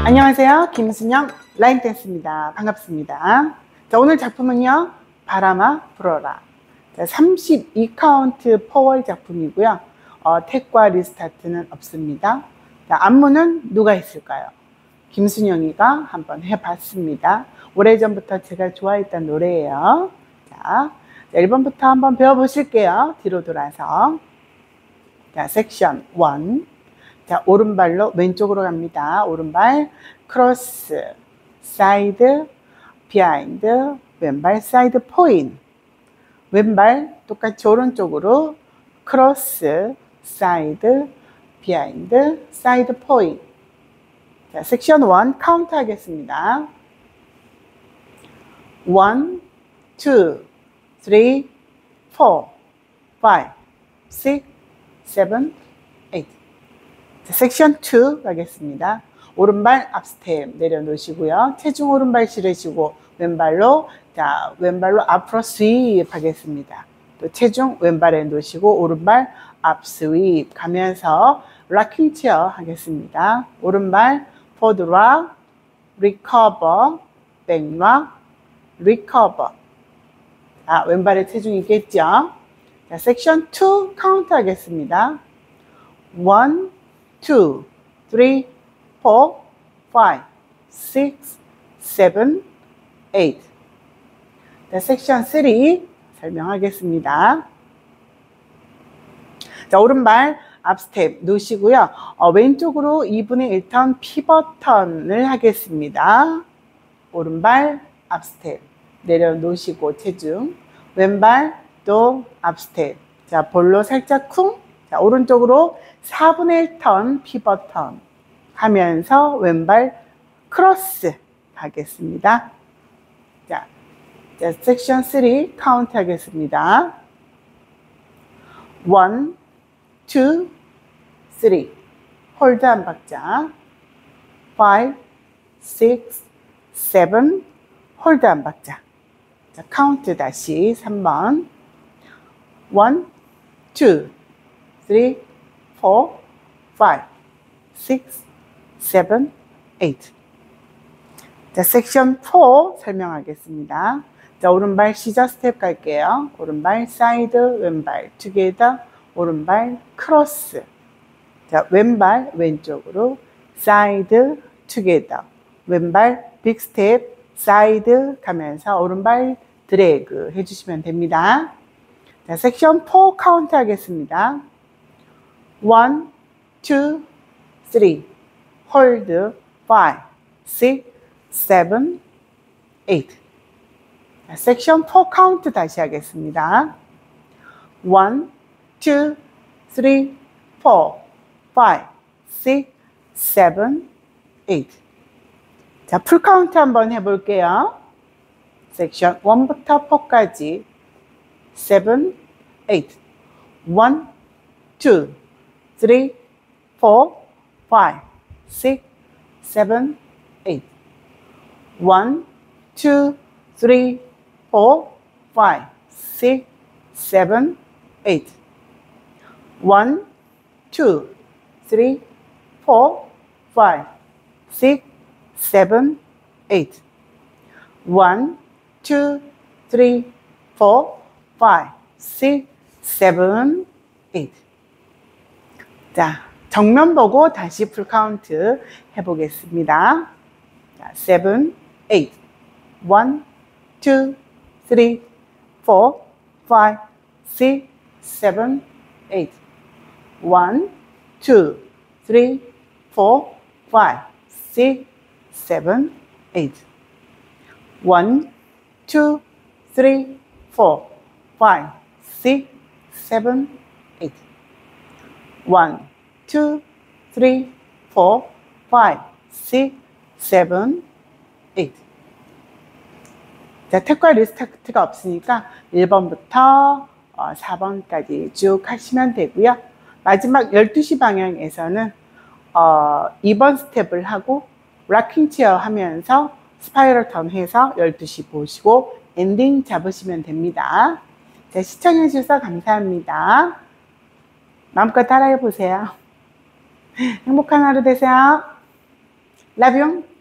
안녕하세요. 김순영 라인댄스입니다. 반갑습니다. 자, 오늘 작품은요. 바람아 불어라. 32카운트 퍼월 작품이고요. 택과 리스타트는 없습니다. 자, 안무는 누가 했을까요? 김순영이가 한번 해봤습니다. 오래전부터 제가 좋아했던 노래예요. 자, 1번부터 한번 배워보실게요. 뒤로 돌아서. 자, 섹션 1. 자, 오른발로 왼쪽으로 갑니다. 오른발 크로스, 사이드, 비하인드, 왼발 사이드 포인. 왼발 똑같이 오른쪽으로 크로스, 사이드, 비하인드, 사이드 포인. 자, 섹션 1 카운트 하겠습니다. 1, 2, 3, 4, 5, 6, 7, 8. 자, 섹션 2 가겠습니다. 오른발 앞스텝 내려놓으시고요. 체중 오른발 실으시고 왼발로 앞으로 스윕 하겠습니다. 또 체중 왼발에 놓으시고 오른발 앞 스윕 가면서 락킹 체어 하겠습니다. 오른발 포드 락, 리커버, 백 락, 리커버. 왼발에 체중이 있겠죠? 자, 섹션 2 카운트 하겠습니다. 1, 2, 3, 4, 5, 6, 7, 8. 자, 섹션 3 설명하겠습니다. 자, 오른발 앞스텝 놓으시고요. 왼쪽으로 2분의 1턴 피벗 턴을 하겠습니다. 오른발 앞스텝 내려놓으시고 체중. 왼발 또 앞스텝. 자, 볼로 살짝 쿵. 자, 오른쪽으로 4분의 1턴 피벗 턴 하면서 왼발 크로스 가겠습니다. 자, 섹션 3 카운트 하겠습니다. 1, 2, 3. 홀드 한 박자. 5, 6, 7. 홀드 한 박자. 자, 카운트 다시 3번. 1, 2, 3, 4, 5, 6, 7, 8. 자, 섹션 4 설명하겠습니다. 자, 오른발 시저 스텝 갈게요. 오른발 사이드, 왼발 투게더, 오른발 크로스. 자, 왼발 왼쪽으로 사이드, 투게더. 왼발 빅 스텝, 사이드 가면서 오른발 드래그 해주시면 됩니다. 자, 섹션 4 카운트 하겠습니다. 1, 2, 3, 홀드, 5, 6, 7, 8. 자, 섹션 4 카운트 다시 하겠습니다. 1, 2, 3, 4, 5, 6, 7, 8. 자, 풀 카운트 한번 해볼게요. 섹션 1부터 4까지 7, 8. 1, 2, 3, 4, 5, 6, 7, 8. 1, 2, 3, 4, 5, 6, 7, 8. 1, 2, 3, 4, 5, 6, 7, 8. 1, 2, 3, 4, 5, 6, 7, 8. 자, 정면 보고 다시 풀 카운트 해보겠습니다. 자, 7, 8. 1, 2, 3, 4, 5, 6, 7, 8. 1, 2, 3, 4, 5, 6, 7, 8. 1, 2, 3, 4, 5, 6, 7, 8. 1, 2, 3, 4, 5, 6, 7, 8. 자, 택과 리스타트가 없으니까 1번부터 4번까지 쭉 하시면 되고요. 마지막 12시 방향에서는 2번 스텝을 하고 락킹 체어 하면서 스파이럴 턴 해서 12시 보시고 엔딩 잡으시면 됩니다. 자, 시청해 주셔서 감사합니다. 마음껏 따라해 보세요. 행복한 하루 되세요. Love you.